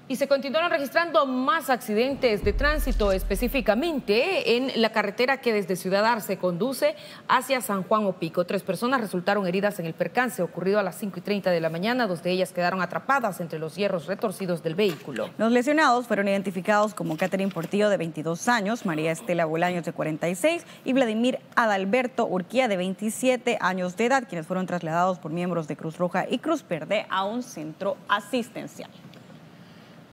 Y se continuaron registrando más accidentes de tránsito, específicamente en la carretera que desde Ciudad Arce conduce hacia San Juan Opico. 3 personas resultaron heridas en el percance ocurrido a las 5:30 de la mañana. 2 de ellas quedaron atrapadas entre los hierros retorcidos del vehículo. Los lesionados fueron identificados como Catherine Portillo, de 22 años, María Estela Bolaños, de 46, y Vladimir Adalberto Urquía, de 27 años de edad, quienes fueron trasladados por miembros de Cruz Roja y Cruz Verde a un centro asistencial.